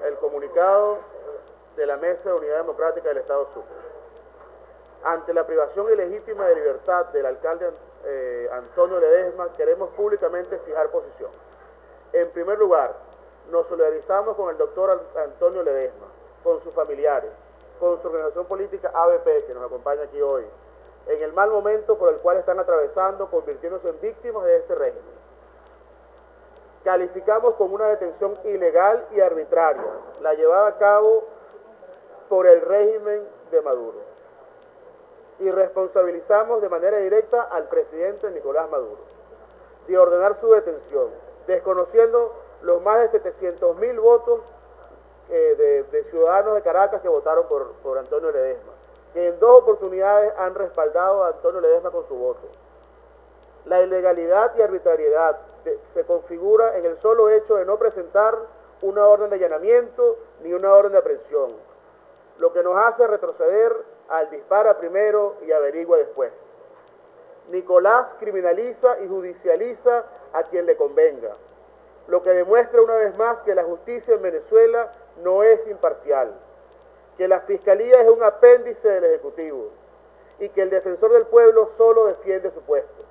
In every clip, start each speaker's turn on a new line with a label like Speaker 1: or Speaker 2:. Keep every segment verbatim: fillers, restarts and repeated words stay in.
Speaker 1: el comunicado de la Mesa de Unidad Democrática del Estado Sucre. Ante la privación ilegítima de libertad del alcalde eh, Antonio Ledesma, queremos públicamente fijar posición. En primer lugar, nos solidarizamos con el doctor Antonio Ledesma, con sus familiares, con su organización política A B P, que nos acompaña aquí hoy, en el mal momento por el cual están atravesando, convirtiéndose en víctimas de este régimen. Calificamos como una detención ilegal y arbitraria, la llevada a cabo por el régimen de Maduro. Y responsabilizamos de manera directa al presidente Nicolás Maduro de ordenar su detención, desconociendo los más de setecientos mil votos eh, de, de ciudadanos de Caracas que votaron por, por Antonio Ledesma, que en dos oportunidades han respaldado a Antonio Ledesma con su voto. La ilegalidad y arbitrariedad de, se configura en el solo hecho de no presentar una orden de allanamiento ni una orden de aprehensión, lo que nos hace retroceder al dispara primero y averigua después. Nicolás criminaliza y judicializa a quien le convenga, lo que demuestra una vez más que la justicia en Venezuela no es imparcial, que la Fiscalía es un apéndice del Ejecutivo y que el defensor del pueblo solo defiende su puesto.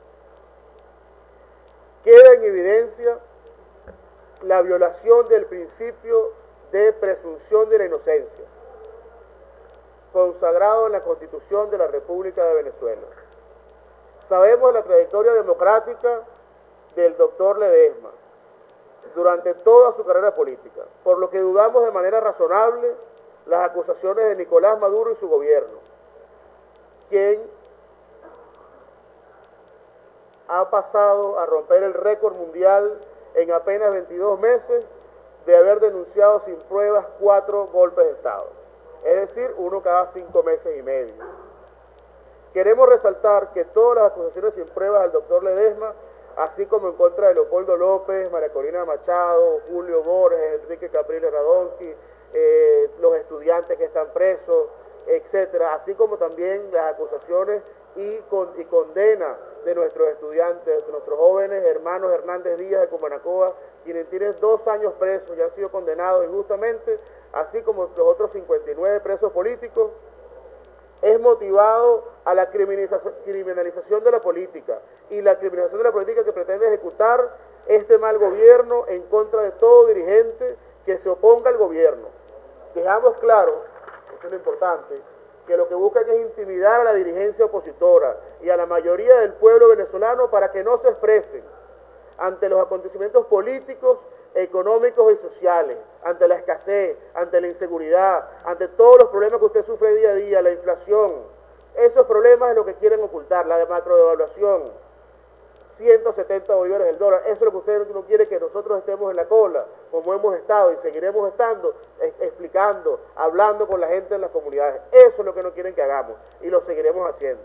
Speaker 1: Queda en evidencia la violación del principio de presunción de la inocencia, consagrado en la Constitución de la República de Venezuela. Sabemos la trayectoria democrática del doctor Ledesma durante toda su carrera política, por lo que dudamos de manera razonable las acusaciones de Nicolás Maduro y su gobierno, quien ha pasado a romper el récord mundial en apenas veintidós meses de haber denunciado sin pruebas cuatro golpes de Estado, es decir, uno cada cinco meses y medio. Queremos resaltar que todas las acusaciones sin pruebas al doctor Ledesma, así como en contra de Leopoldo López, María Corina Machado, Julio Borges, Enrique Capriles Radonsky, eh, los estudiantes que están presos, etcétera, así como también las acusaciones y, con, y condena de nuestros estudiantes, de nuestros jóvenes hermanos Hernández Díaz de Cumanacoa, quienes tienen dos años presos y han sido condenados injustamente, así como los otros cincuenta y nueve presos políticos, es motivado a la criminalización, criminalización de la política y la criminalización de la política que pretende ejecutar este mal gobierno en contra de todo dirigente que se oponga al gobierno. Dejamos claro, esto es lo importante, que lo que buscan es intimidar a la dirigencia opositora y a la mayoría del pueblo venezolano para que no se expresen ante los acontecimientos políticos, económicos y sociales, ante la escasez, ante la inseguridad, ante todos los problemas que usted sufre día a día, la inflación. Esos problemas es lo que quieren ocultar, la macrodevaluación, ciento setenta bolívares el dólar. Eso es lo que usted no quiere, que nosotros estemos en la cola, como hemos estado y seguiremos estando, explicando, hablando con la gente en las comunidades. Eso es lo que no quieren que hagamos y lo seguiremos haciendo.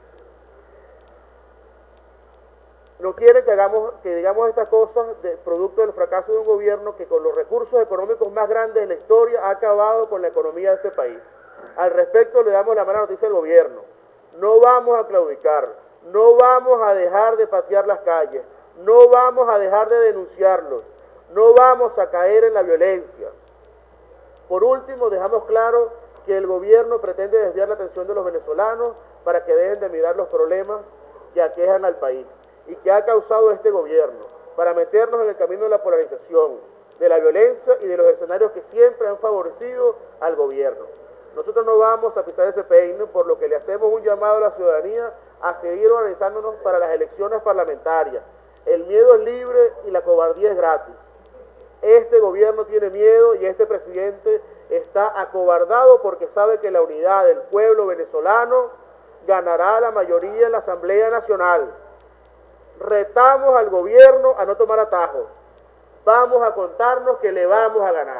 Speaker 1: No quieren que, hagamos, que digamos estas cosas de, producto del fracaso de un gobierno que con los recursos económicos más grandes de la historia ha acabado con la economía de este país. Al respecto le damos la mala noticia al gobierno. No vamos a claudicar, no vamos a dejar de patear las calles, no vamos a dejar de denunciarlos, no vamos a caer en la violencia. Por último, dejamos claro que el gobierno pretende desviar la atención de los venezolanos para que dejen de mirar los problemas que aquejan al país y que ha causado este gobierno, para meternos en el camino de la polarización, de la violencia y de los escenarios que siempre han favorecido al gobierno. Nosotros no vamos a pisar ese peine, por lo que le hacemos un llamado a la ciudadanía a seguir organizándonos para las elecciones parlamentarias. El miedo es libre y la cobardía es gratis. Este gobierno tiene miedo y este presidente está acobardado porque sabe que la unidad del pueblo venezolano ganará la mayoría en la Asamblea Nacional. Retamos al gobierno a no tomar atajos. Vamos a contarnos que le vamos a ganar.